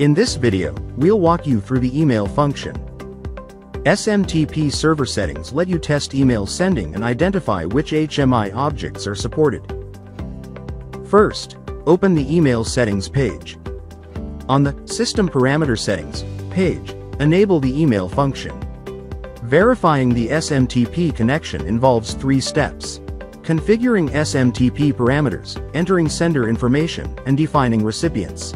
In this video, we'll walk you through the email function. SMTP server settings let you test email sending and identify which HMI objects are supported. First, open the email settings page. On the System Parameter Settings page, enable the email function. Verifying the SMTP connection involves 3 steps: configuring SMTP parameters, entering sender information, and defining recipients.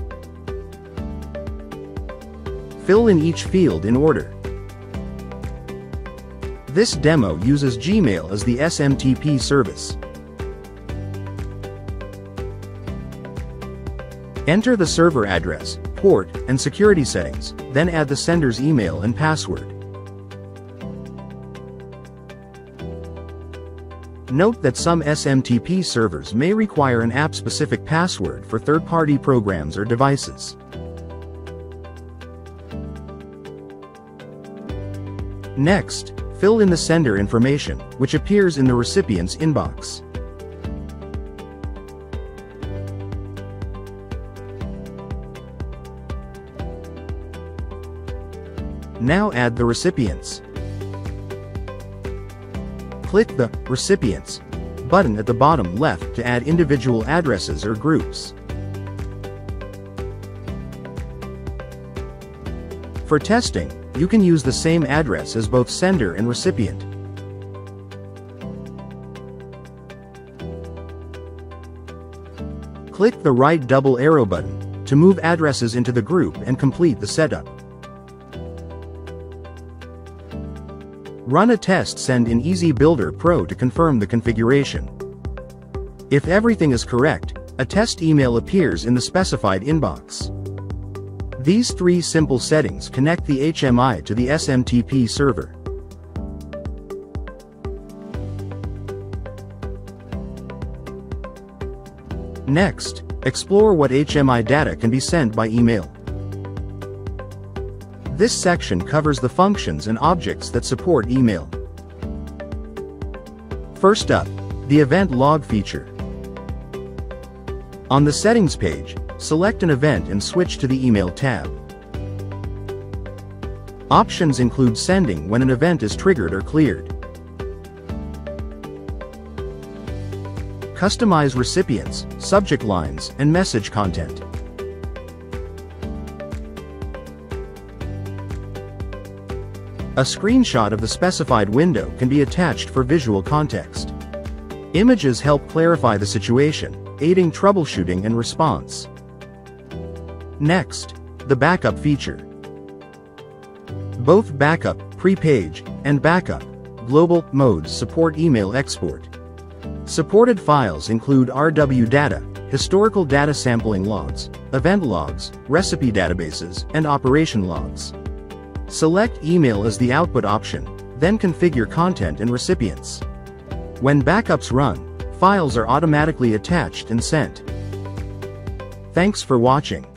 Fill in each field in order. This demo uses Gmail as the SMTP service. Enter the server address, port, and security settings, then add the sender's email and password. Note that some SMTP servers may require an app-specific password for third-party programs or devices. Next, fill in the sender information, which appears in the recipient's inbox. Now add the recipients. Click the Recipients button at the bottom left to add individual addresses or groups. For testing, you can use the same address as both sender and recipient. Click the right double arrow button to move addresses into the group and complete the setup. Run a test send in EasyBuilder Pro to confirm the configuration. If everything is correct, a test email appears in the specified inbox. These 3 simple settings connect the HMI to the SMTP server. Next, explore what HMI data can be sent by email. This section covers the functions and objects that support email. First up, the event log feature. On the settings page, select an event and switch to the email tab. Options include sending when an event is triggered or cleared. Customize recipients, subject lines, and message content. A screenshot of the specified window can be attached for visual context. Images help clarify the situation, aiding troubleshooting and response. Next, the backup feature. Both backup, pre-page, and backup, global modes support email export. Supported files include RW data, historical data sampling logs, event logs, recipe databases, and operation logs. Select email as the output option, then configure content and recipients. When backups run, files are automatically attached and sent. Thanks for watching.